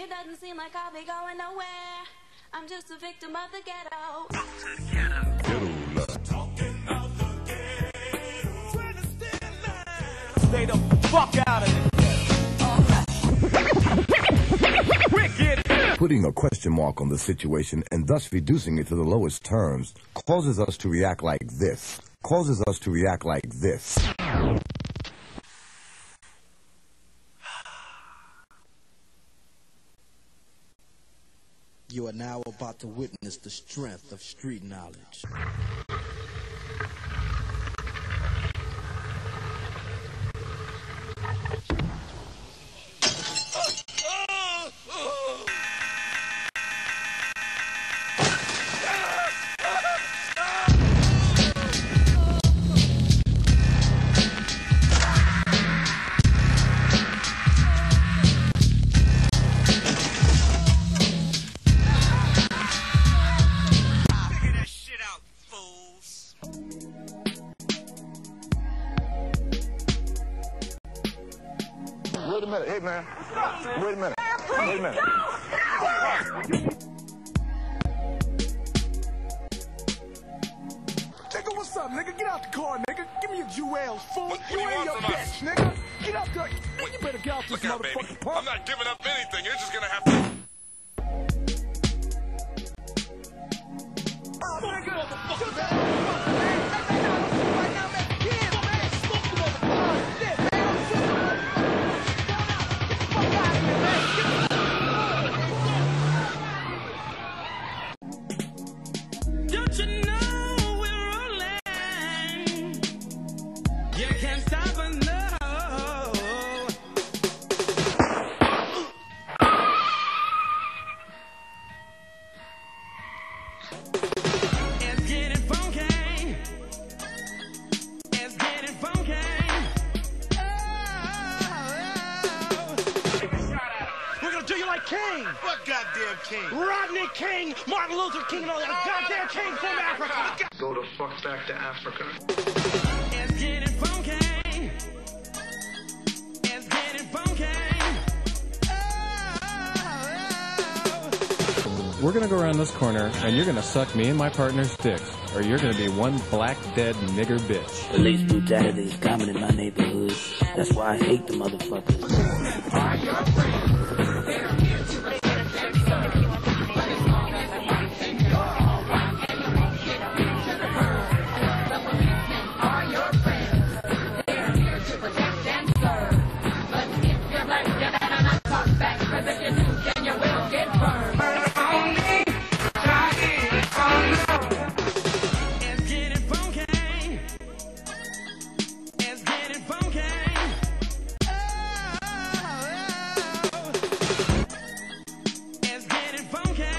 It doesn't seem like I'll be going nowhere. I'm just a victim of the ghetto. Stay the fuck out of it. Wicked. Putting a question mark on the situation and thus reducing it to the lowest terms causes us to react like this. You are now about to witness the strength of street knowledge. Wait a minute. Hey, man. Wait a minute. Wait a minute. Nigga, what's up, nigga? Get out the car, nigga. Give me a Jewels, fool. You ain't your bitch, nigga. Get out the... You better get out this motherfucking pump. I'm not giving up anything. You're just gonna have to... Oh, nigga. Don't you know we're rolling? You can't stop us, no. It's getting funky. It's getting funky. We're gonna do you like King. What goddamn king? Rodney King, Martin Luther King, and all that goddamn king from Africa. Go the fuck back to Africa. It's getting funky. It's getting funky. We're gonna go around this corner, and you're gonna suck me and my partner's dicks, or you're gonna be one black dead nigger bitch. Police brutality is common in my neighborhood. That's why I hate the motherfuckers. It's getting funky. It's getting funky. It's getting funky.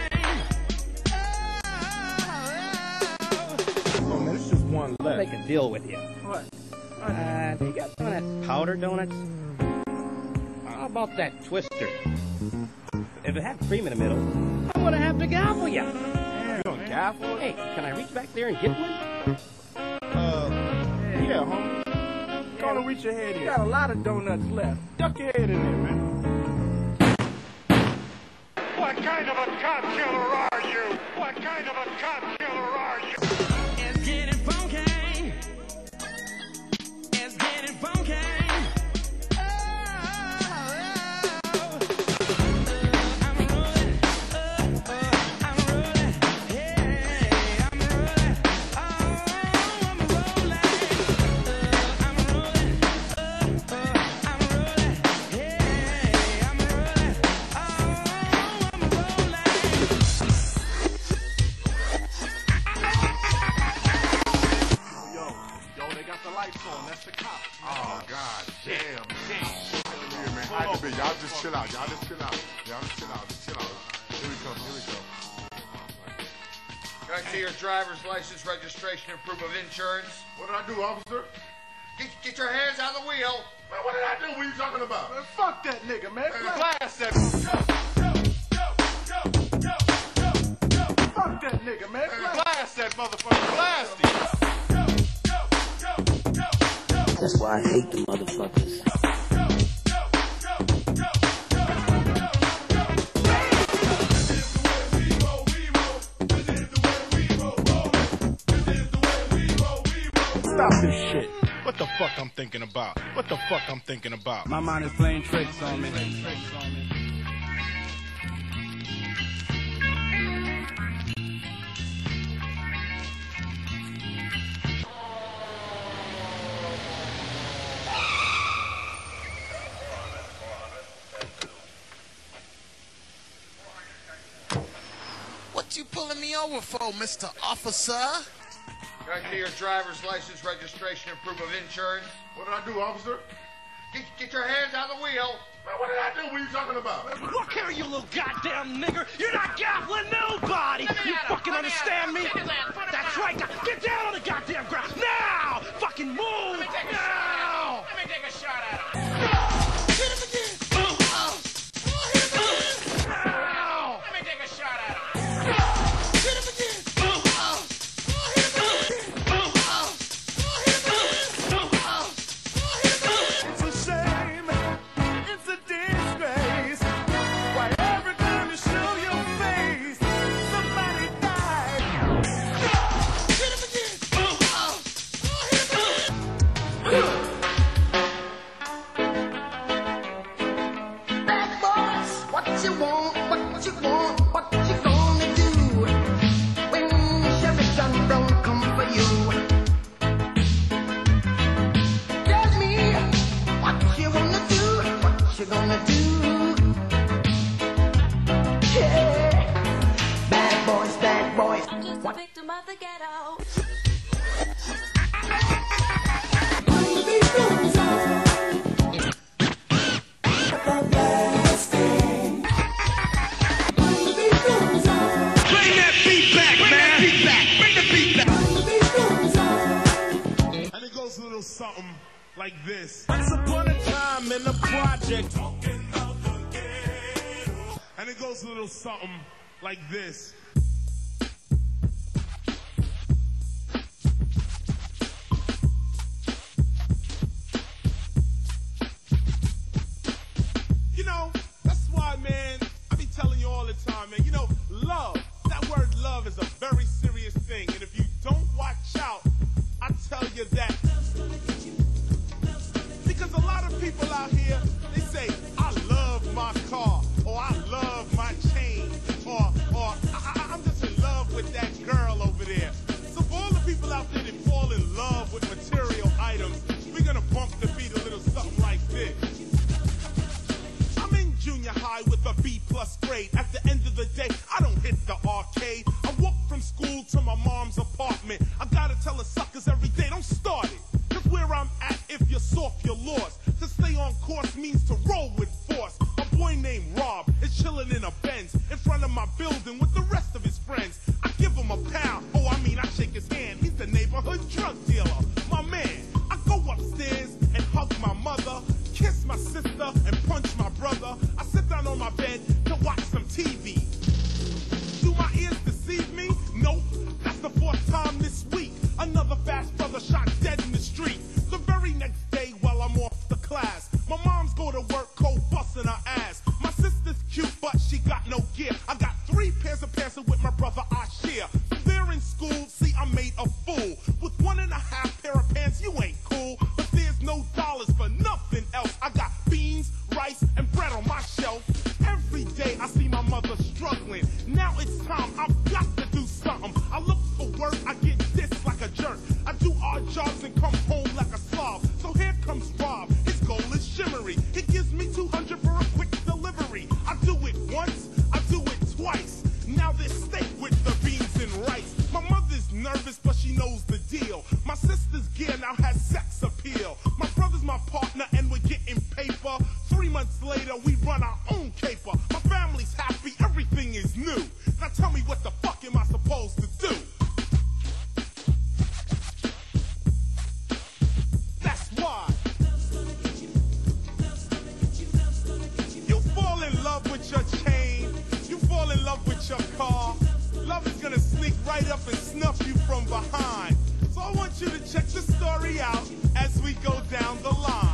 Oh, man, it's just one left. Make a deal with you. What? You got some of that powder donuts? How about that twister? If it had cream in the middle, I would have to gaffle you. You gonna gaffle? Hey, can I reach back there and get one? Yeah, homie. Go on and reach your head in. You got a lot of donuts left. Duck your head in there, man. What kind of a cop killer are you? What kind of a cop killer are you? It's getting funky. It's getting funky. I'm rolling. I'm rolling. Hey, I'm rolling. I'm rolling. I'm rolling. I'm rolling. Hey, I'm rolling. I'm rolling. Yo, they got the lights on. That's the cops. Oh, God damn. Here, man. Hide the bit. Y'all just chill out. Y'all just chill out. Y'all just chill out. Just chill out. Here we come. Here we go. Can I see your driver's license, registration, and proof of insurance? What did I do, officer? Get your hands out of the wheel. Man, what did I do? What are you talking about? Man, fuck that nigga, man. Blast that. Fuck that nigga, man. Blast that motherfucker. Blast him. That's why I hate the motherfuckers. I'm thinking about? What the fuck I'm thinking about? My mind is playing tricks on me. What you pulling me over for, Mr. Officer? Can I see your driver's license, registration, and proof of insurance? What did I do, officer? Get your hands out of the wheel. Man, what did I do? What are you talking about? Look here, you little goddamn nigger. You're not gaffling nobody. You fucking understand me? That's right. Get down on the goddamn ground. Now! Fucking move! Now! Let me take a shot at him. Hit him again! Let me take a shot at him. Hit him again! It's a shame, it's a disgrace. Why every time you show your face, somebody died. Hit him again! Bad boys, what you want, what you want, what you gonna do when Sheriff John Brown come for you? Tell me what you wanna do, what you gonna do? Yeah, bad boys, bad boys. I'm just a victim of the ghetto. Bring that beat back, man. Bring the beat back. And it goes a little something like this. Once upon a time in the project. And it goes a little something like this. You know, that's why, man, I be telling you all the time, man, you know, love, that word love is a very serious thing. And if you don't watch out, I tell you that. Because a lot of people out here, they say, I love my car, or I love my chain, or I'm just in love with that girl over there. So for all the people out there that fall in love with material items, we're gonna bump the beat a little something like this. I'm in junior high with a B+ grade. At the end of the day, I don't hit the arcade. I walk from school to my mom's apartment. I gotta tell the suckers every day, don't start it. Cause where I'm at, if you're soft, you're lost. To stay on course means to roll with force. A boy named Rob is chilling in a Benz in front of my building with the rest of his friends. I give him a pound, oh I mean I shake his hand. He's the neighborhood drug dealer, my man. I go upstairs and hug my mother, kiss my sister and punch my brother. I sit down on my bed to watch some TV. Do my ears deceive me? Nope. That's the 4th time this week. Another fast brother shot dead in the street. The very next day while I'm off the class, my mom's go to work cold busting her ass. My sister's cute but she got no gear. I got 3 pairs of pants with my brother I share. So they're in school, see I made a fool. With 1.5 pair of pants you ain't cool. But there's no dollars for nothing else. I got beans, rice, and bread on my shelf. Every day I see my mother struggling. Now it's time, I've got to do something. I look for work, I get dissed like a jerk. I do odd jobs and come home like a slob. So here comes Rob, his goal is shimmery. He gives me $200 for a quick delivery. I do it once, I do it twice. Now there's steak with the beans and rice. My mother's nervous, but she knows the deal. My sister's gear now has sex appeal. My brother's my partner and we're getting paper. 3 months later, we run our own caper. My family's happy, everything is new. Now tell me what the fuck am I supposed to do? That's why you fall in love with your chain, you fall in love with your car. Love is gonna sneak right up and snuff you from behind. So I want you to check the story out as we go down the line.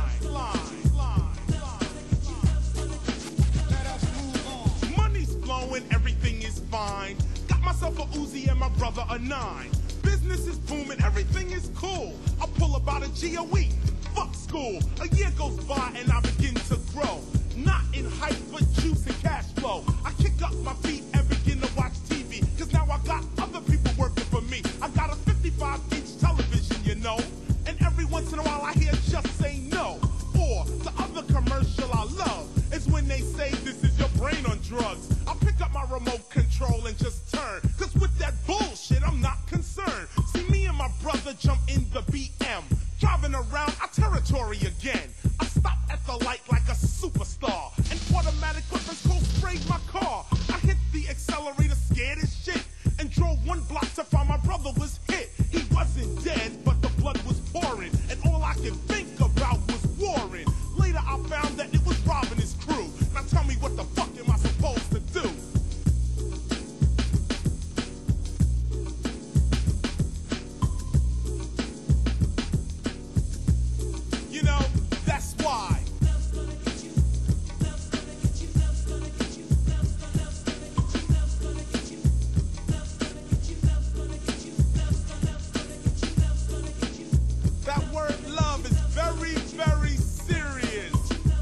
Money's flowing, everything is fine. Got myself a Uzi and my brother a 9. Business is booming, everything is cool. I pull about a GOE. fuck school. A year goes by and I begin to grow. Not in height, but juice and cash flow. I kick up my feet and begin to watch TV. Cause now I got other people working for me. I got a 55-inch television, you know. And every once in a while I hear just say no. Or the other commercial I love is when they say this is your brain on drugs. I'll pick up my remote control and just turn. Cause with that bullshit I'm not concerned. See me and my brother jump in the BM. Driving around our territory again. I stop at the light like a superstar. And automatic weapons cold sprayed my car. I hit the accelerator scared as shit. And drove one block to find my brother was hit. He wasn't dead, but the blood was pouring. And all I could think about was Warren. Later I found that it was Rob and his crew. Now tell me what the fuck am I supposed to do? You know, that's why. That word love is very, very serious.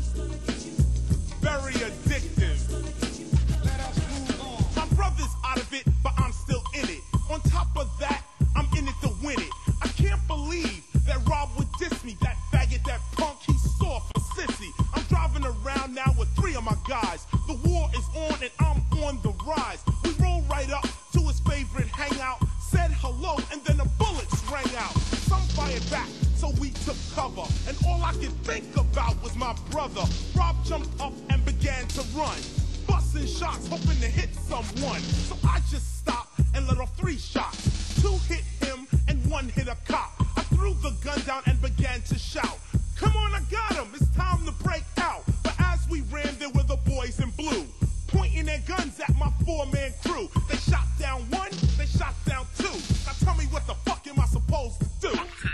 Very addictive. Let us move on. My brother's out of it, but I'm still in it. On top of that, I'm in it to win it. I can't believe that Rob would diss me. That faggot, that punk, he's soft for sissy. I'm driving around now with 3 of my guys. The war is on and I'm on the rise. We roll right up to his favorite hangout. Said hello and then the bullets rang out. Some fired back, so we took cover. And all I could think about was my brother. Rob jumped up and began to run, busting shots, hoping to hit someone. So I just stopped and let off 3 shots. 2 hit him and 1 hit a cop. I threw the gun down and began to shout, come on, I got him, it's time to break out. But as we ran, there were the boys in blue, pointing their guns at my 4-man crew. They shot down 1, they shot down 2. Now tell me what the fuck am I supposed to do?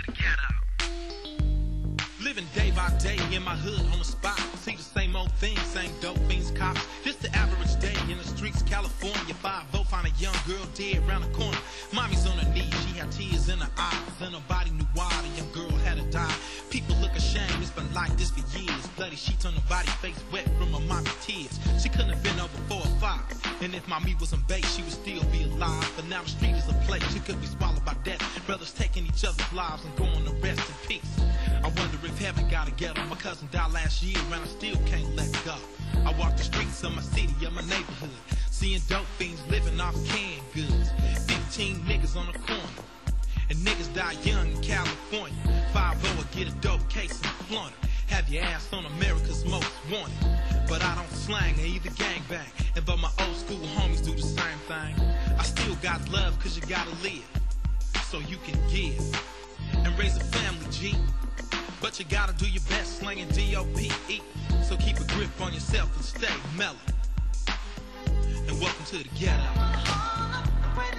Living day by day in my hood on the spot. See the same old thing, same dope fiends, cops. Just the average day in the streets, California. 5-0, find a young girl dead around the corner. Mommy's on her knees, she had tears in her eyes. And nobody knew why the young girl had to die. People look ashamed, it's been like this for years. Bloody sheets on her body, face wet from her mommy's tears. She couldn't have been over 4 or 5. And if mommy wasn't baked, she would still be alive. But now the street is a place, she could be swallowed by death. Brothers taking each other's lives and going to rest in peace. I wonder if heaven got together. My cousin died last year and I still can't let go. I walk the streets of my city, of my neighborhood, seeing dope fiends living off canned goods. 15 niggas on the corner, and niggas die young in California. 5-0 or get a dope case and flaunt it. Have your ass on America's Most Wanted. But I don't slang or either gangbang. And but my old school homies do the same thing. I still got love cause you gotta live, so you can give and raise a family, G. But you gotta do your best slanging D-O-P-E. So keep a grip on yourself and stay mellow. And welcome to the ghetto. Welcome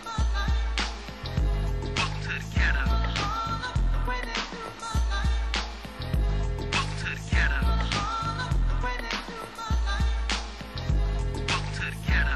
to the ghetto. Welcome to the ghetto. Welcome to the ghetto.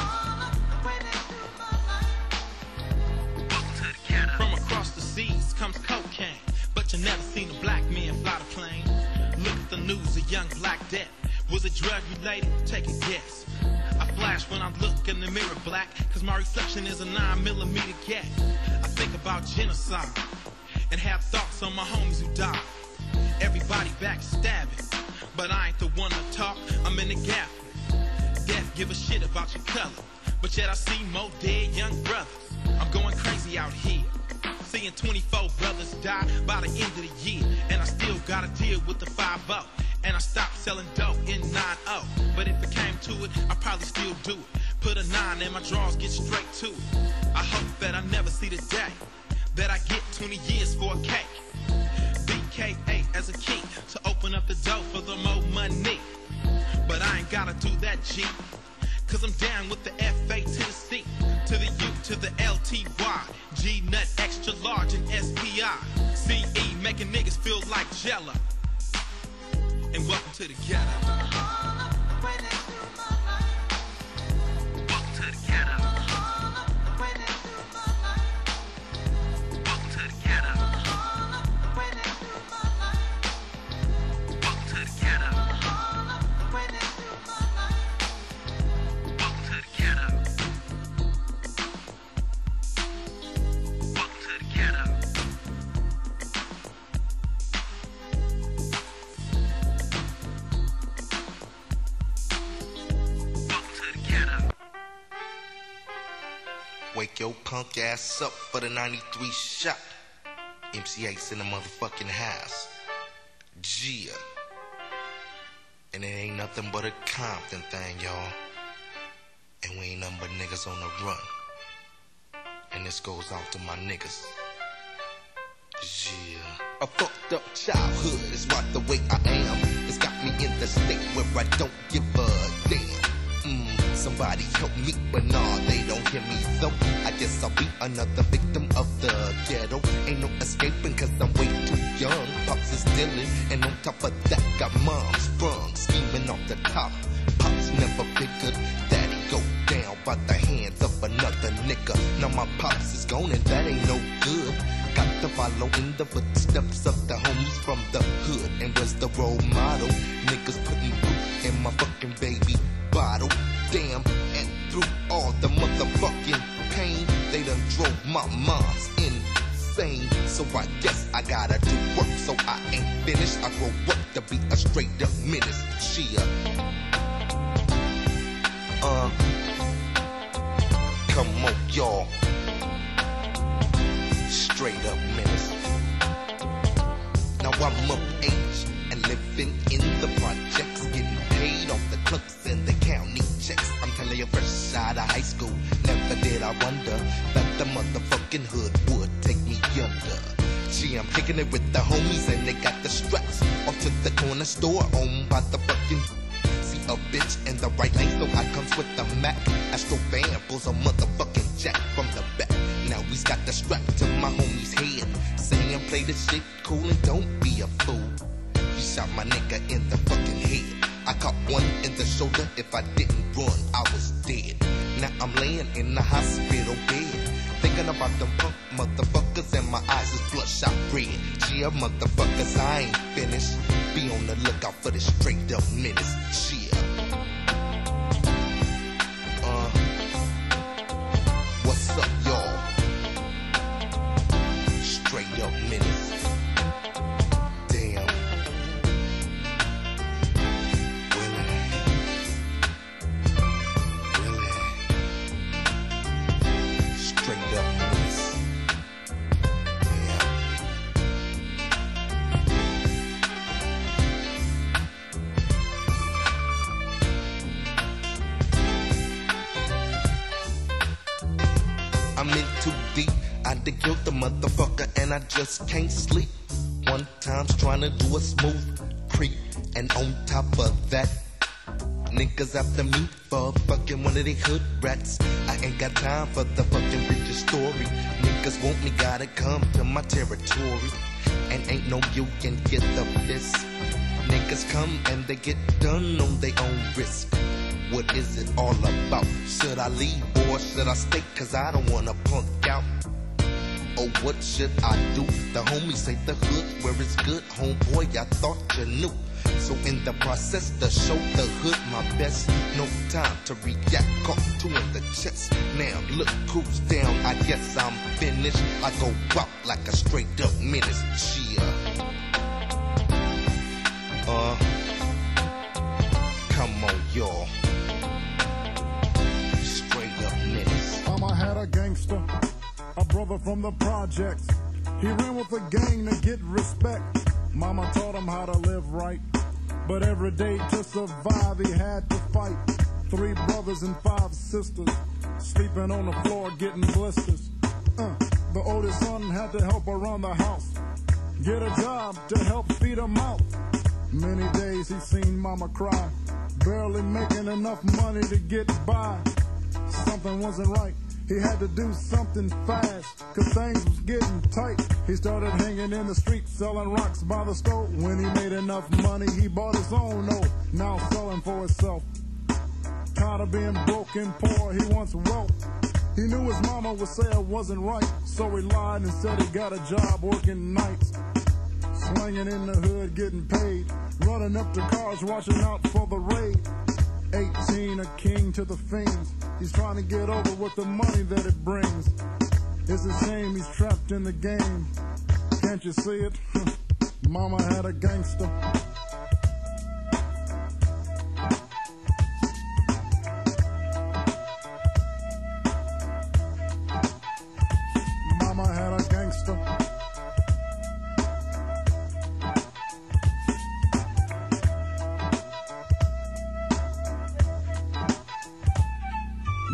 Welcome to the ghetto. From across the seas comes cocaine. But you never seen a black man fly the plane. Look at the news, a young black death. Was it drug related? Take a guess. I flash when I look in the mirror black, cause my reflection is a 9mm gap. I think about genocide and have thoughts on my homies who died. Everybody backstabbing, but I ain't the one to talk, I'm in the gap. Death give a shit about your color, but yet I see more dead young brothers. I'm going crazy out here, seeing 24 brothers die by the end of the year. And I still gotta deal with the 5-0. And I stopped selling dope in 9-0. But if it came to it, I'd probably still do it. Put a 9 in my drawers, get straight to it. I hope that I never see the day that I get 20 years for a cake. BK8 as a key to open up the door for the more money. But I ain't gotta do that, G. Cause I'm down with the F-A to the C, to the U, to the L-T-Y, G-Nut, extra large, and S-P-I, C-E, making niggas feel like Jello. And welcome to the ghetto. Welcome to the ghetto. Welcome to the ghetto. Wake your punk ass up for the 93 shot. MC8's in the motherfucking house. Gia. And it ain't nothing but a Compton thing, y'all. And we ain't nothing but niggas on the run. And this goes out to my niggas. Yeah. A fucked up childhood is right the way I am. It's got me in the state where I don't give a damn. Somebody help me, but nah, they don't hear me though. I guess I'll be another victim of the ghetto. Ain't no escaping cause I'm way too young. Pops is dealing, and on top of that got mom sprung, scheming off the top. Pops never figured daddy go down by the hands of another nigga. Now my pops is gone and that ain't no good. Got to follow in the footsteps of the homies from the hood. And was the role model. Niggas putting food in my fucking baby bottle. Damn, and through all the motherfucking pain, they done drove my mom's insane. So I guess I gotta do work, so I ain't finished. I grow up to be a straight up menace. Chia. Come on, y'all. Straight up menace. Now I'm of age and living in the projects, getting paid off the clerks and the county checks. I'm telling you, fresh out of high school, never did I wonder that the motherfucking hood would take me under. Gee, I'm kicking it with the homies and they got the straps off to the corner store owned by the fucking. See a bitch in the right lane, so I comes with the Mac. Astro Van pulls a motherfucking jack from the back. Now we's got the strap to my homie's head, saying play this shit cool and don't be a fool. You shot my nigga in the fucking head. I caught one in the shoulder. If I didn't run, I was dead. Now I'm laying in the hospital bed, thinking about them punk motherfuckers, and my eyes is bloodshot red. Yeah, motherfuckers, I ain't finished. Be on the lookout for this straight up menace. Yeah. What's up, y'all? Straight up menace. Damn. I'm in too deep. I done killed the motherfucker and I just can't sleep. One time's trying to do a smooth creep, and on top of that, niggas after me for fucking one of they hood rats. I ain't got time for the fucking bitch's story. Niggas want me, gotta come to my territory. And ain't no you can get the fist. Niggas come and they get done on their own risk. What is it all about? Should I leave or should I stay? Cause I don't wanna punk out. Or what should I do? The homies say the hood where it's good. Homeboy, I thought you knew. So in the process to show the hood my best. No time to react, caught two in the chest. Now look who's down, I guess I'm finished. I go out like a straight up menace. Chia. Come on, y'all. Straight up menace. Mama had a gangster, a brother from the projects. He ran with the gang to get respect. Mama taught him how to live right, but every day to survive he had to fight. 3 brothers and 5 sisters, sleeping on the floor getting blisters. The oldest son had to help around the house, get a job to help feed him out. Many days he seen mama cry, barely making enough money to get by. Something wasn't right. He had to do something fast, cause things was getting tight. He started hanging in the street, selling rocks by the stove. When he made enough money, he bought his own note, now selling for himself. Tired of being broke and poor, he wants wealth. He knew his mama would say it wasn't right, so he lied and said he got a job working nights. Slinging in the hood, getting paid, running up to cars, watching out for the raid. 18, a king to the fiends. He's trying to get over with the money that it brings. It's a shame he's trapped in the game. Can't you see it? Mama had a gangster.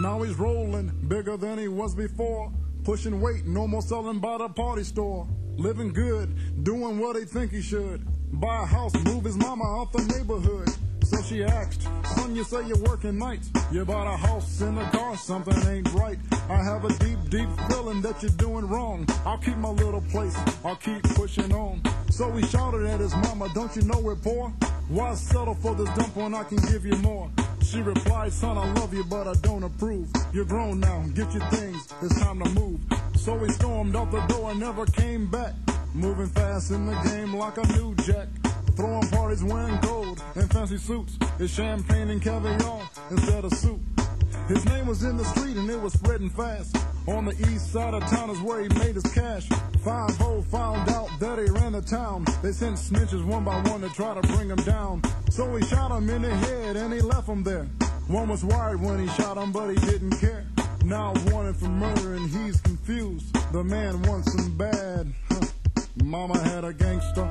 Now he's rolling bigger than he was before. Pushing weight, no more selling by the party store. Living good, doing what he think he should. Buy a house, move his mama out the neighborhood. So she asked, son, you say you're working nights. You bought a house and a car, something ain't right. I have a deep, deep feeling that you're doing wrong. I'll keep my little place, I'll keep pushing on. So he shouted at his mama, don't you know we're poor? Why settle for this dump when I can give you more? She replied, son, I love you, but I don't approve. You're grown now, get your things, it's time to move. So he stormed out the door and never came back. Moving fast in the game like a new jack. Throwing parties, wearing gold and fancy suits. It's champagne and caviar instead of soup. His name was in the street and it was spreading fast. On the east side of town is where he made his cash. 5-0 found out that he ran the town. They sent snitches one by one to try to bring him down. So he shot him in the head and he left him there. One was worried when he shot him, but he didn't care. Now wanted for murder and he's confused. The man wants him bad. Mama had a gangster.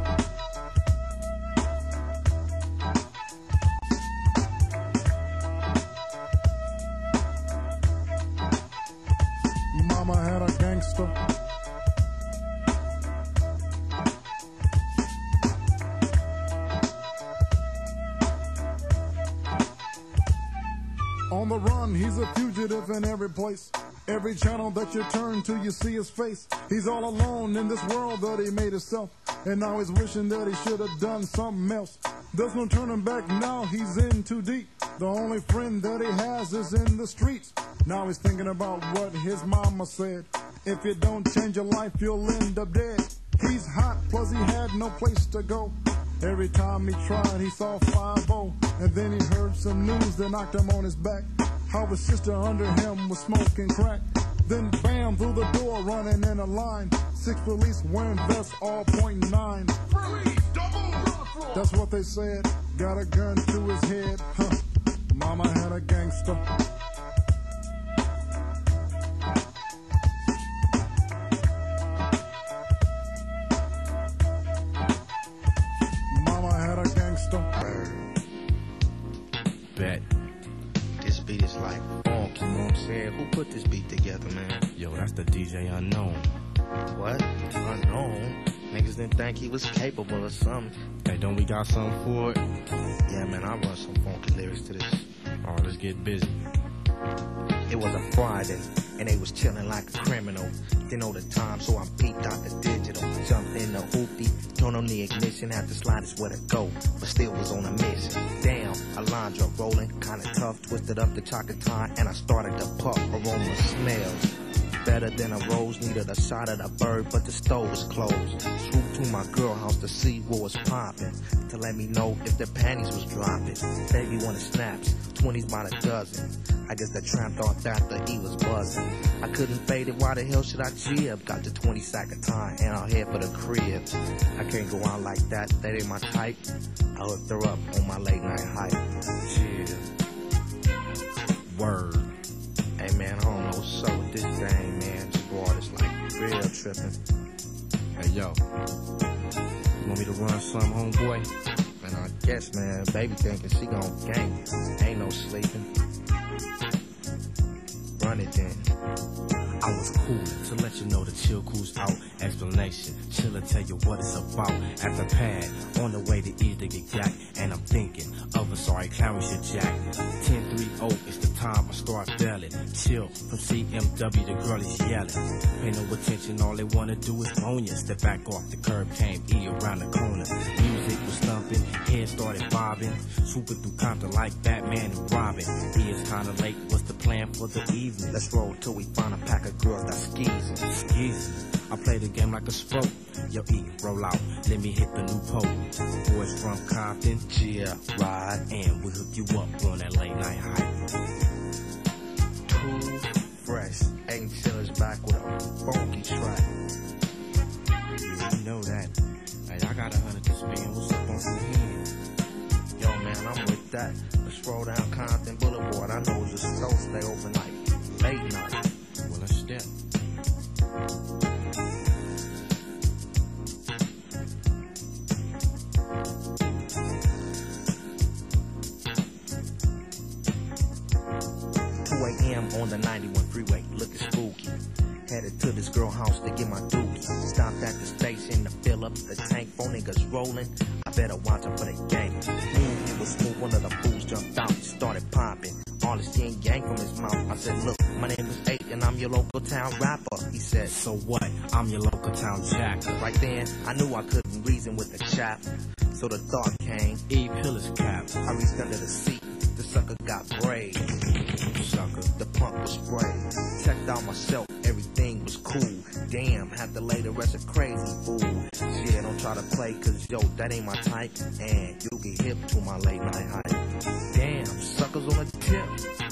Mama had a gangster. On the run, he's a fugitive in every place. Every channel that you turn to, you see his face. He's all alone in this world that he made himself. And now he's wishing that he should have done something else. There's no turning back now, he's in too deep. The only friend that he has is in the streets. Now he's thinking about what his mama said. If you don't change your life, you'll end up dead. He's hot, plus he had no place to go. Every time he tried, he saw 5-0. And then he heard some news that knocked him on his back. How his sister under him was smoking crack. Then bam, through the door, running in a line. 6 police wearing vests, all .9. That's what they said. Got a gun to his head. Huh. Mama had a gangster. Mama had a gangster. Bet. This beat is like funk, you know what I'm saying? Who put this beat together, man? Yo, that's the DJ Unknown. What? Unknown? Niggas didn't think he was capable of something. Hey, don't we got something for it? Yeah, man, I run some funky lyrics to this. All right, let's get busy. It was a Friday, and they was chilling like a criminal. Didn't know the time, so I peeped out the digital. Jumped in the hoopty, turned on the ignition, had to slide is where to go, but still was on a mission. Damn, Alondra rolling, kinda tough, twisted up the chocolate time, and I started to puff. Aroma smells better than a rose, needed a shot of the bird, but the stove was closed. Swooped to my girl house to see what was poppin', to let me know if the panties was dropping. Baby wanted snaps, 20s by the dozen. I guess the tramp thought that the E was buzzing. I couldn't fade it, why the hell should I jib? Got the 20 sack of time and I'll head for the crib. I can't go out like that, that ain't my type. I hooked her up on my late night hype. Yeah. Word. Hey man, I don't know what's up with this thing, man. This broad is like real tripping. Hey yo, you want me to run some, homeboy? Man, I guess, man, baby thinking she gon' gang. Ain't no sleeping. Run it then. I was cool to let you know the chill cool's out. Explanation, chill'll tell you what it's about. At the pad, on the way to ease to get jacked. And I'm thinking of a sorry clown shit jack. 10-3-0 is the time I start belling. Chill from CMW, the girl is yelling. Pay no attention, all they wanna do is own ya. Step back off the curb, came E around the corner. Music was thumping, head started bobbing. Swooping through Compton like Batman and Robin. He is kinda late, what's the plan for the evening? Let's roll till we find a pack of girls that skeezing. Skeezing. I play the game like a stroke. Yo, E, roll out, let me hit the new pole. Boys from Compton, yeah, ride, and we hook you up on that late night hype. Too fresh, ain't chillers back with a funky track. Yeah, you know that. Hey, I got 100 to spend. What's up on the hand? Yo, man, I'm with that. Let's roll down Compton Boulevard. I know it's a store stay open like late night. Well, let's step. a.m. on the 91 freeway, looking spooky. Headed to this girl house to get my dookie. Stopped at the station to fill up the tank. Four niggas rolling, I better watch out for the gang. It was smooth, one of the fools jumped out, started popping. All his skin gang from his mouth. I said, look, my name is 8 and I'm your local town rapper. He said, so what? I'm your local town jacker. Right then, I knew I couldn't reason with the chap. So the thought came, E-pill his cap. I reached under the seat, the sucker got brave. Sucker. The pump was sprayed. Checked out myself, everything was cool. Damn, had to lay the rest of crazy fool. Yeah, don't try to play, cause yo, that ain't my type. And you get hip to my late night hype. Damn, suckers on a tip.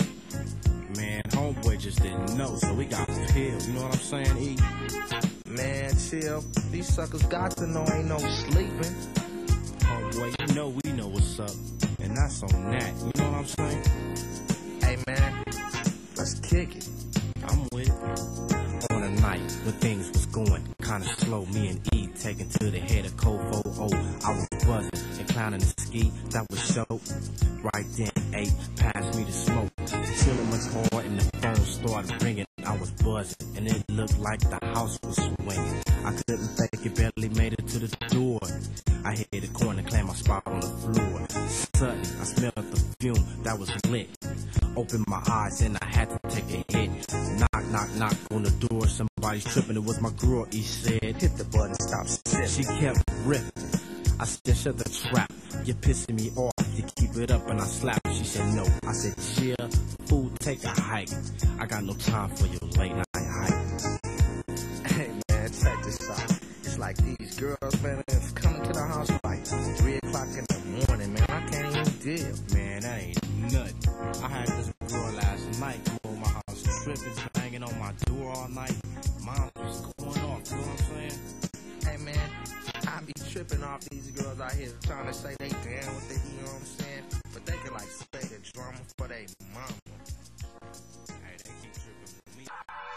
Man, homeboy just didn't know, so we got pills. You know what I'm saying, E? Man, chill. These suckers got to know ain't no sleeping. Homeboy, you know we know what's up. And that's on that. You know what I'm saying? Hey, man, let's kick it. I'm with it. On a night when things was going kinda slow, me and E taken to the head of Kofo. Oh, I was buzzing and clowning the ski, that was show. Right then, 8 passed me the smoke. Chilling was hard and the phone started ringing. I was buzzing and it looked like the house was swinging. I couldn't fake it, barely made it to the door. I hit the corner, claimed my spot on the floor. Suddenly, I smelled the fume that was lit. Opened my eyes and I had to take a hit. Knock, knock, knock on the door. Somebody's tripping. It was my girl. He said, hit the button, stop sipping. She kept ripping. I said, shut the trap. You're pissing me off. You keep it up and I slap. She said, no. I said, chill. Fool, take a hike. I got no time for your late night hype. Hey, man, check this out. It's like these girls, man, it's coming to the house like 3 o'clock in the morning, man. I can't even deal. Man, that ain't nothing. I had this girl last night come over my house tripping, banging on my door all night. Mom was going off, you know what I'm saying? Hey, man, I be tripping off these girls out here trying to say they down with it, you know what I'm saying? But they can like say the drama for their mama. Hey, they keep tripping with me.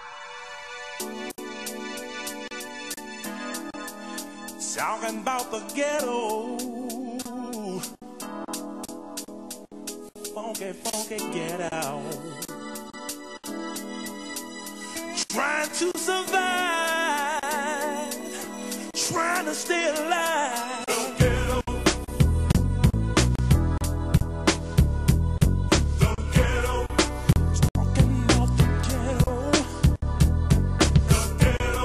Talking about the ghetto. Funky, funky ghetto. Trying to survive, trying to stay alive. The ghetto. The ghetto. Talking about the ghetto. The ghetto.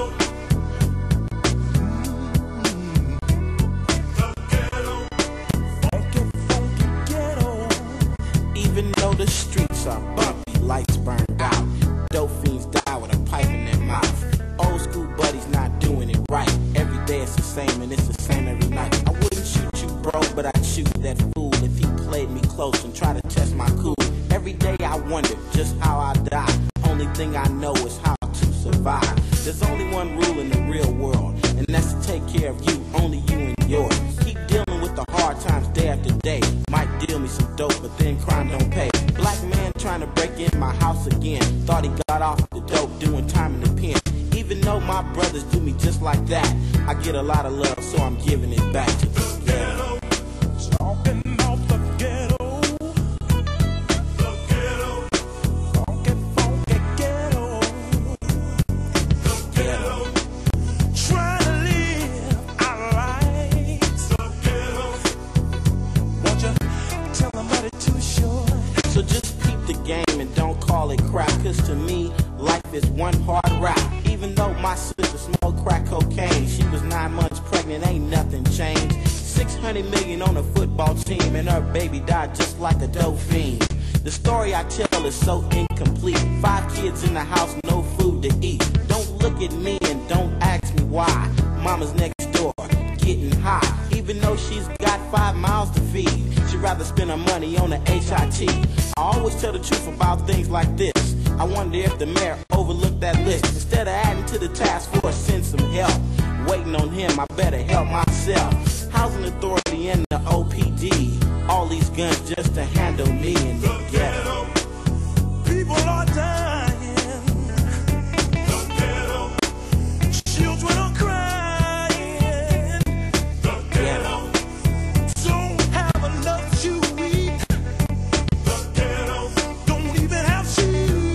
The ghetto. Funky, funky ghetto. Even though the streets are bumpy, lights burned out, dope fiends die with a pipe in their mouth. Old school buddies not doing it right. Every day it's the same and it's the same every night. I wouldn't shoot you, bro, but I'd shoot that fool if he played me close and tried to test my cool. Every day I wonder just how I die. Only thing I know is how to survive. There's only one rule in the real world, and that's to take care of you, only you and yours. Keep dealing with the hard times day after day. Might deal me some dope, but then crime don't pay. Black man trying to break in my house again. Thought he got off the dope, doing time in the pen. Even though my brothers do me just like that, I get a lot of love, so I'm giving it back to the ghetto. Talking about the ghetto. The ghetto. Funky, funky ghetto. The ghetto. Trying to live our lives. The ghetto. Won't you tell them about it too short? So just peep the game and don't call it crap, cause to me, life is one hard rap. Even though my sister smoked crack cocaine, she was 9 months pregnant, ain't nothing changed. 600 million on a football team, and her baby died just like a dope fiend. The story I tell is so incomplete. 5 kids in the house, no food to eat. Don't look at me and don't ask me why. Mama's next door, getting high. Even though she's got 5 mouths to feed, she'd rather spend her money on the HIT. I always tell the truth about things like this. I wonder if the mayor overlooked that list. Instead of adding to the task force, send some help. Waiting on him, I better help myself. Housing Authority and the OPD. All these guns just to handle me in the ghetto. People are dying. The ghetto. Children are crying. The ghetto. Don't have enough to eat. The ghetto. Don't even have shoes.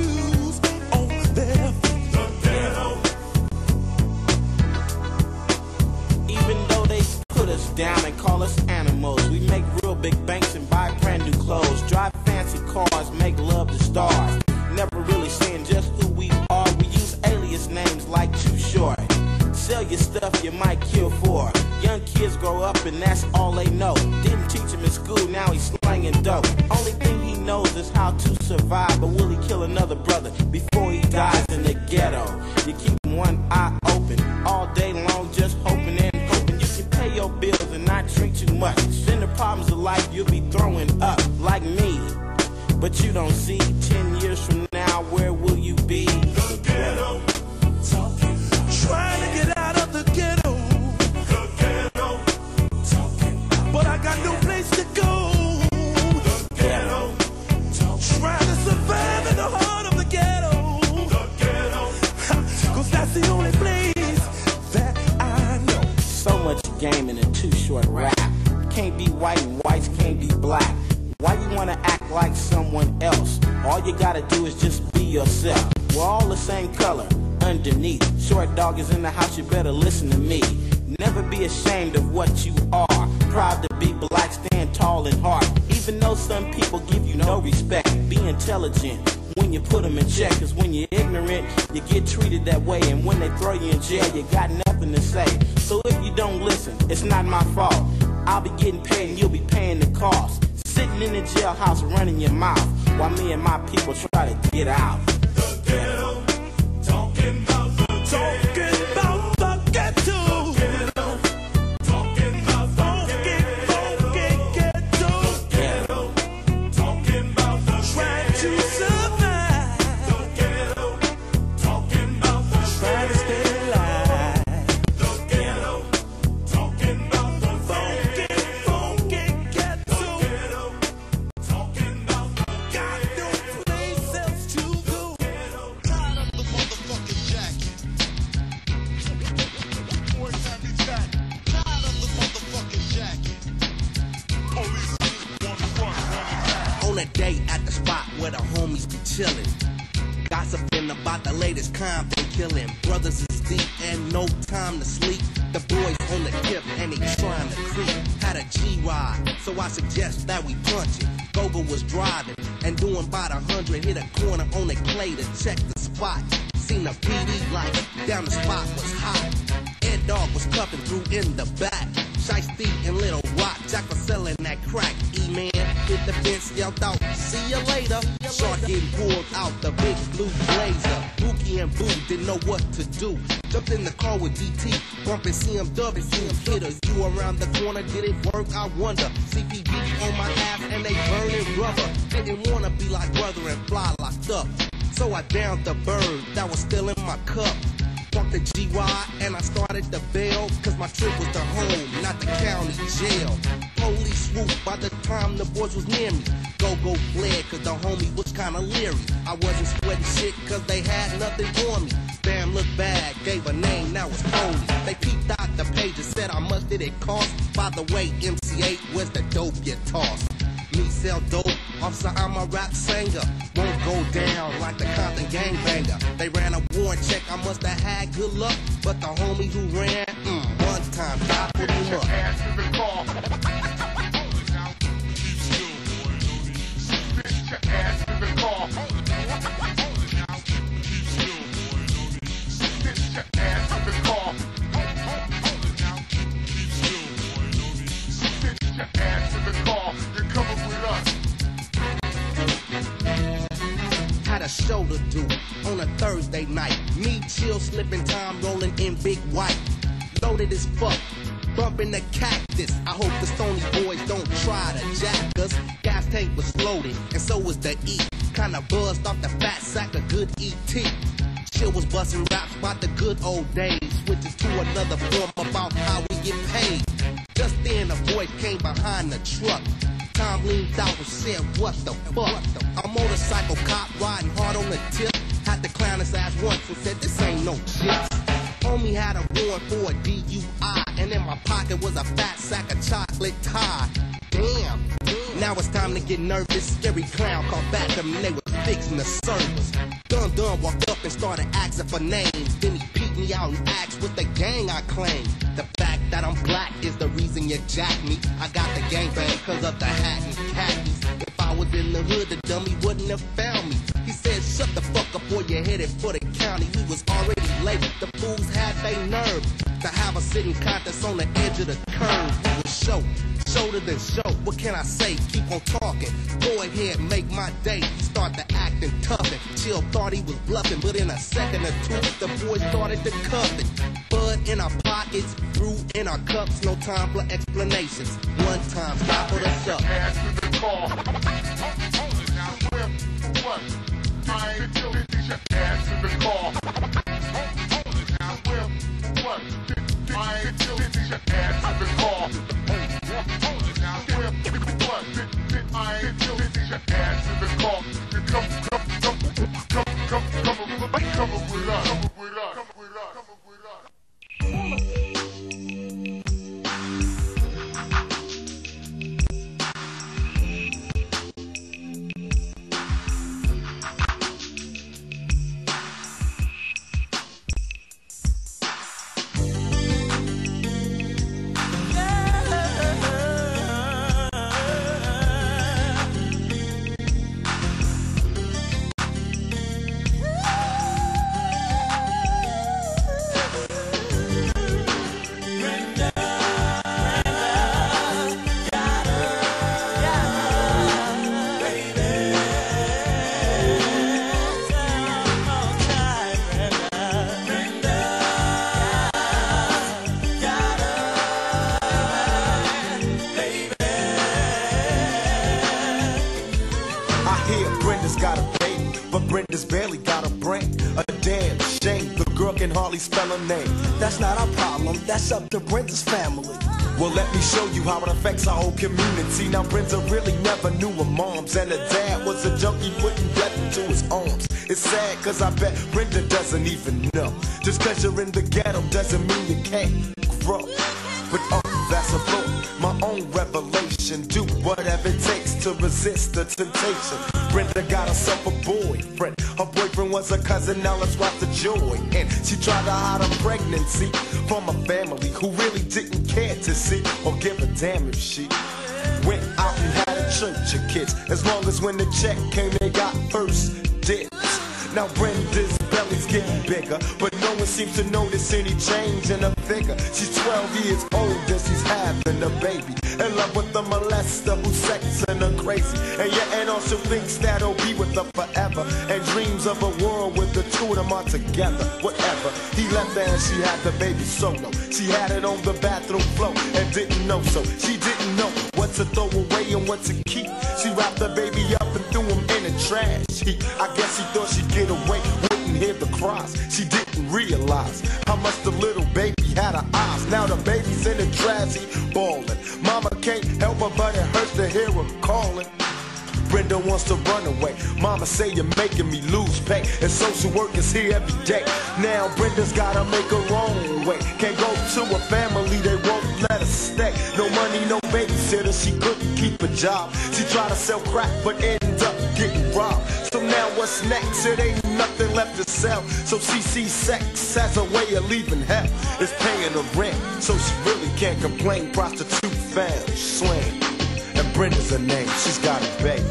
make love to stars. Never really saying just who we are. We use alias names like Too Short. Sell your stuff, you might kill for. Young kids grow up and that's all they know. Didn't teach him in school, now he's slanging dope. Only thing he knows is how to survive. But will he kill another brother before he dies in the ghetto? You keep one eye open all day long, just hoping and hoping you can pay your bills and not drink too much. Then the problems of life you'll be throwing up like me. But you don't see 10 years from now, where will you be? The ghetto. Trying to get out of the ghetto. The ghetto. But I got no place to go. The ghetto. Trying to survive in the heart of the ghetto. The ghetto. Cause that's the only place that I know. So much game in a Too Short rap. Can't be white and whites can't be black. Why you wanna act like someone else? All you gotta do is just be yourself. We're all the same color underneath. Short dog is in the house, you better listen to me. Never be ashamed of what you are. Proud to be black, stand tall and hard. Even though some people give you no respect, be intelligent when you put them in check. Cause when you're ignorant, you get treated that way. And when they throw you in jail, you got nothing to say. So if you don't listen, it's not my fault. I'll be getting paid and you'll be paying the cost. Sitting in the jailhouse running your mouth while me and my people try to get out. The ghetto. Talking about the ghetto. Talking about the ghetto. Talking about the ghetto. Talking about the trying to survive. The ghetto. Talking about the trying to stay alive. The ghetto. Talking about the funky ghetto. Talking about the got no place else to go. Tired of the motherfucking jacket. Boy, time me jack. Tired of the motherfucking jacket. Police wanna run. On a day at the spot where the homies be chillin', gossiping about the latest crime they killin'. Brothers is deep and no time to sleep. The boys on the tip and they trying to creep. Had a G-ride, so I suggest that we punch it. Gogo was driving and doing about 100. Hit a corner on the clay to check the spot. Seen a PD light, down the spot was hot. Ed Dog was cuffing through in the back. Shiesty and Little Rock, Jack was selling that crack. E-man hit the fence, yelled out, see ya later. Shark getting pulled out the big blue blazer. Bookie and Boo didn't know what to do. Jumped in the car with DT, bumping CMW, see him hit her. You around the corner, did it work? I wonder. CPB on my ass and they burning rubber. Didn't wanna be like brother and fly locked up. So I downed the bird that was still in my cup. Walked the G-Ride and I started the bell. Cause my trip was to home, not the county jail. Police swooped by the time the boys was near me. Go fled cause the homie was kinda leery. I wasn't sweating shit cause they had nothing on me. Bam looked bad, gave a name, now it's Cody. They peeped out the page and said how much did it cost. By the way, MC8, where's the dope get tossed? Me sell dope, officer, I'm a rap singer. Won't go down like the Compton gangbanger. They ran a warrant check, I must have had good luck. But the homie who ran, one time, I put him up. Had a show to do on a Thursday night. Me chill, slipping time, rolling in big white. Loaded as fuck, bumping the cactus. I hope the Stony boys don't try to jack us. Gas tank was loaded, and so was the E. Kinda buzzed off the fat sack of good E.T. Chill was busting raps about the good old days. Switches to another form about how we get paid. Just then a voice came behind the truck. Tom leaned out and said, what the fuck? A motorcycle cop riding hard on the tip. Had to clown his ass once and said, this ain't no shit. Homie had a warrant for a DUI, and in my pocket was a fat sack of chocolate Tide. Damn. Now it's time to get nervous. Scary clown called back to me, they was fixing the service. Dun walked up and started asking for names. Then he peeked me out and asked what the gang I claim. The fact that I'm black is the reason you jacked me. I got the gangbang cause of the hat and khakis. If I was in the hood, the dummy wouldn't have found me. He said, shut the fuck up or you're headed for the county. He was already late. The fools had their nerve to have a sitting contest on the edge of the curve. He was shoulder than show. What can I say? Keep on talking. Go ahead, make my day. He started to acting tough and Chill thought he was bluffing, but in a second or two, the boys started to cuff it. Bud in our pockets, brew in our cups. No time for explanations. One time, stop for the suck. Answer the call. Hold it now, Slim. What? I ain't till it. Answer the call. Hold it now, Slim. What? I ain't till it. Answer the call. Hold it now, Slim. What? I ain't till it. Answer the call. Come with us. Spell her name. That's not our problem, that's up to Brenda's family. Well, let me show you how it affects our whole community. Now, Brenda really never knew her moms, and her dad was a junkie putting death into his arms. It's sad, cause I bet Brenda doesn't even know. Just cause you're in the ghetto doesn't mean you can't grow. But that's a thought, my own revelation. Do whatever it takes to resist the temptation. Brenda got herself a boyfriend. Her boyfriend was a cousin, now let's watch the joy. And she tried to hide her pregnancy from a family who really didn't care to see or give a damn if she went out and had a church of kids. As long as when the check came, they got first dibs. Now Brenda's belly's getting bigger, but no one seems to notice any change in her figure. She's 12 years old and she's having a baby. In love with the molester who's sexing her crazy. And your aunt also thinks that he'll be with her forever, and dreams of a world with the two of them are together. Whatever, he left her and she had the baby solo. She had it on the bathroom floor and didn't know, so she didn't know what to throw away and what to keep. She wrapped the baby up and threw him in the trash heap. I guess she thought she'd get away, wouldn't hear the cries. She didn't realize how much the little baby had her eyes. Now the baby's in the trash heap, bawling. Mama can't help her, but it hurts to hear her calling. Brenda wants to run away. Mama say you're making me lose pay, and social work is here every day. Now Brenda's gotta make her own way. Can't go to a family, they won't let her stay. No money, no babysitter, she couldn't keep a job. She tried to sell crack, but ended up getting robbed. So now what's next? It ain't nothing left to sell. So she sees sex as a way of leaving hell. It's paying her rent, so she really can't complain. Prostitute fam, slang. And Brenda's her name, she's got a baby.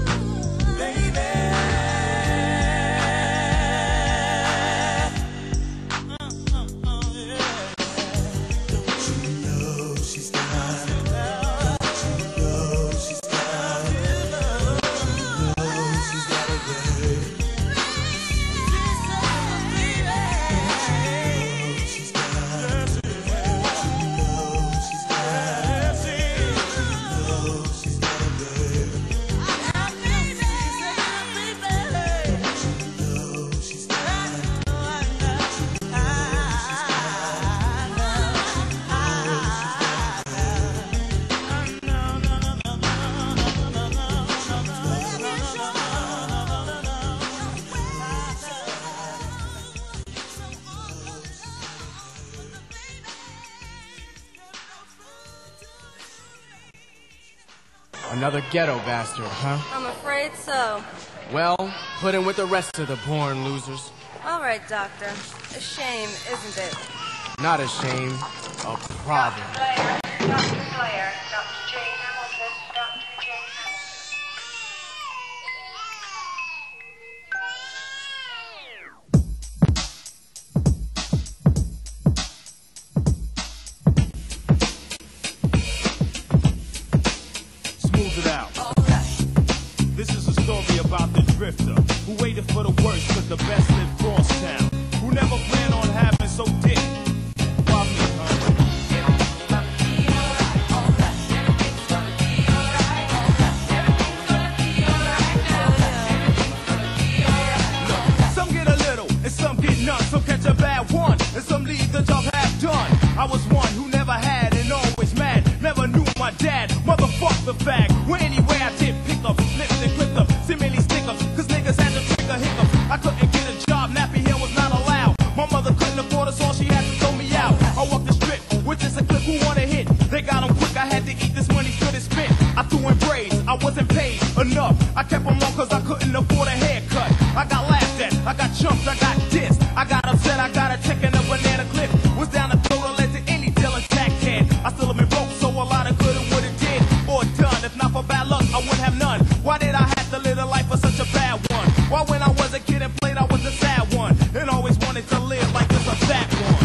Another ghetto bastard, huh? I'm afraid so. Well, put in with the rest of the born losers. All right, Doctor. A shame, isn't it? Not a shame, a problem. Dr. Slayer, Dr. J. Hamilton, Dr. J. Hamilton. about the drifter who waited for the worst, cause the best lived cross town. Who never planned on having so dick. Why me, huh? Some get none, some catch a bad one, and some leave the job half done. I was one who never had and always mad, never knew my dad, motherfuck the fag. Well, anyway, I did pick up, flipped and clipped up, seemingly stick-ups, cause niggas had to trigger hiccups. I couldn't get a job, nappy hair was not allowed. My mother couldn't afford us, all she had to throw me out. I walked the strip, with just a clip, who wanna hit? They got them quick, I had to eat this money good as spit. I threw in braids, I wasn't paid enough. I kept them long cause I couldn't afford a haircut. I got laughed at, I got chumped, I got dissed. I got upset, I got a check in a banana clip. Was down the throat, I led to any deal and tack can. I still have been broke, so a lot of good it would have did or done. If not for bad luck, I wouldn't have none. Why did I have to live a life for such a bad one? Why when I was a kid and played, I was a sad one. And always wanted to live like this a fat one.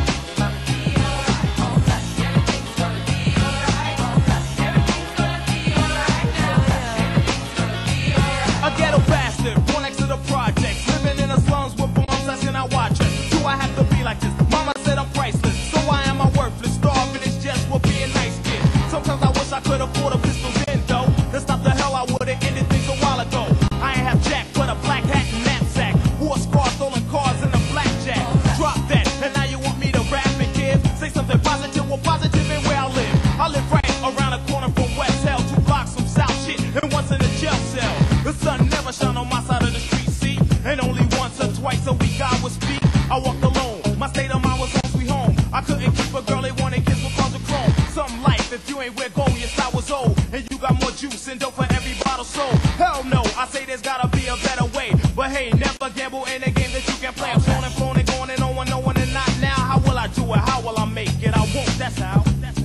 A ghetto bastard, one next to the projects, living in the slums with bombs, that's when I watch it. Do I have to be like this? Mama said I'm priceless, so why am I worthless? Starving is just for being nice kid. Sometimes I wish I could afford a pistol then though. To stop the hell I would've ended things a while ago. I ain't have jack, but a black hat and knapsack. Wore scars, stolen cars, and a blackjack. Drop that, and now you want me to rap and give? Say something positive, well positive in where I live. I live right around the corner from West Hell, 2 blocks from South shit, and once in a jail cell. The sun never shone on my side of the street, see? And only once or twice a week I would speak. I walked alone, my state of mind was home sweet home. I couldn't keep a girl, they wanted kids with cars of chrome. Some life, if you ain't where gold, your style was old. And you got more juice and dope for every bottle sold. Hell no, I say there's gotta be a better way. But hey, never gamble in a game that you can play. I'm flown and flown and going and no one and not now. How will I do it? How will I make it? I won't, that's how.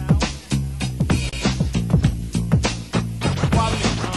Why me, huh?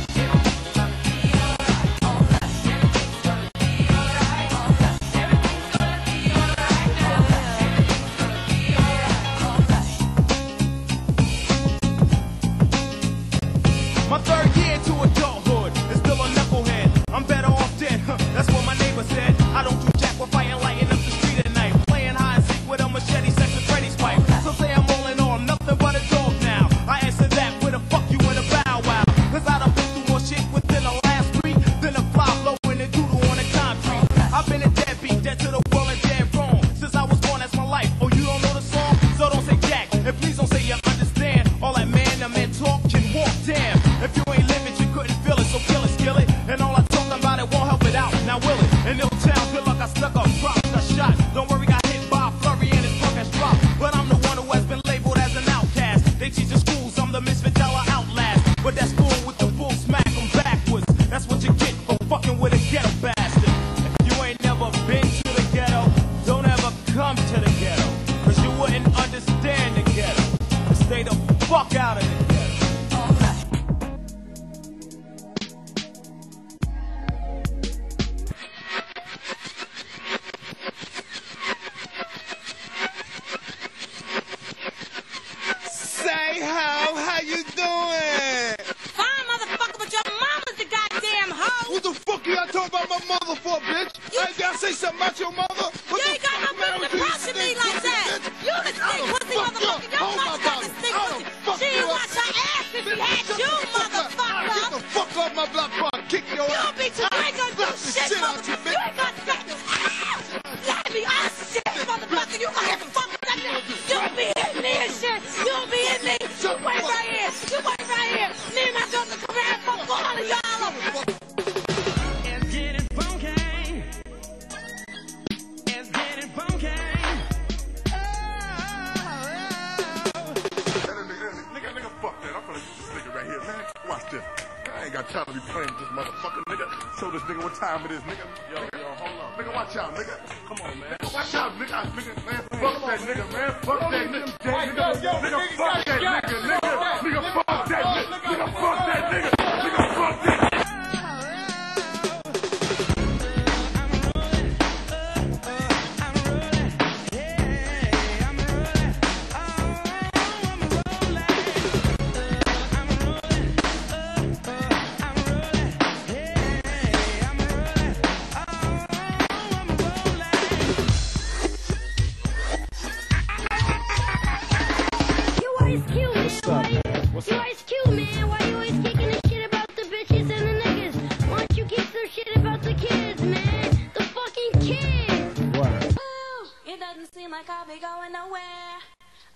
My third year to adulthood is still a knucklehead. I'm better off dead, that's what my neighbor said. I don't do jack with fighting, lighting up the street at night. Playing hide and seek with a machete, sex and Freddy's pipe. So say I'm all in all, I'm nothing but a dog now. I answer that with a fuck you and a bow wow. Cause I done been through more shit within the last week than a fly blowing a doodle on the concrete. I've been a deadbeat, dead to the world and dead wrong. Since I was born, that's my life. Oh, you don't know the song? So don't say jack, and please don't say you understand. All that man talk can walk, damn. If you ain't living, you couldn't feel it, so kill it, skill it. And all I talk about it won't help it out, now will it? In ill town, good luck, I stuck up, dropped a shot. Don't worry, got hit by a flurry and his punk has dropped. But I'm the one who has been labeled as an outcast. They teach in schools, I'm the misfit dollar outlast. But that's cool with the bull smack, I'm backwards. That's what you get for fucking with a ghetto bastard. If you ain't never been to the ghetto, don't ever come to the ghetto. Cause you wouldn't understand the ghetto. Stay the fuck out of the ghetto. Say how you doing? Fine, motherfucker, but your mama's the goddamn hoe. What the fuck you got talking about my mother for, bitch? I ain't gotta say something about your mother. What You ain't got no business approaching me like that. You the stink pussy motherfucker. Your mother got the stink pussy. She ain't wash her ass if she had you, motherfucker. Get the fuck off my block before I kick your ass. You don't be too ain't gonna do shit, motherfucker. You ain't gonna say, let me off shit, motherfucker. You gonna have to fuck with that nigga. You don't be hitting me and shit. You don't be hitting me. You wait right here. You wait right here. Me and my daughter come here and fuck all of y'all. It's getting funky. It's getting funky. Nigga, fuck that. I'm gonna use this nigga right here, man. Watch this. I ain't got time to be playing with this motherfucker, nigga. Show this nigga what time it is, nigga. Yo, hold on. Nigga, watch out, nigga. Come on, man. Watch out, nigga, man. Fuck that nigga, man. Fuck that nigga. Nigga, fuck that nigga, nigga, fuck that nigga. Nigga, fuck that nigga. Nigga, fuck that nigga.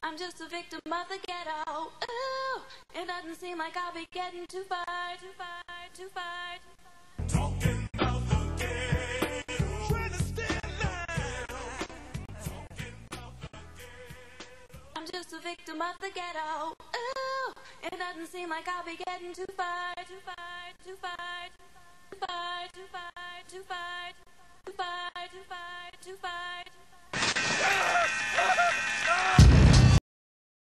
I'm just a victim of the ghetto. Ooh, it doesn't seem like I'll be getting too far, too far, too far. Talking about the ghetto. Trying to stay alive. Talking about the ghetto. I'm just a victim of the ghetto. Ooh, it doesn't seem like I'll be getting too far, too far, too far, too far, too far, too far, too far, too far, too far.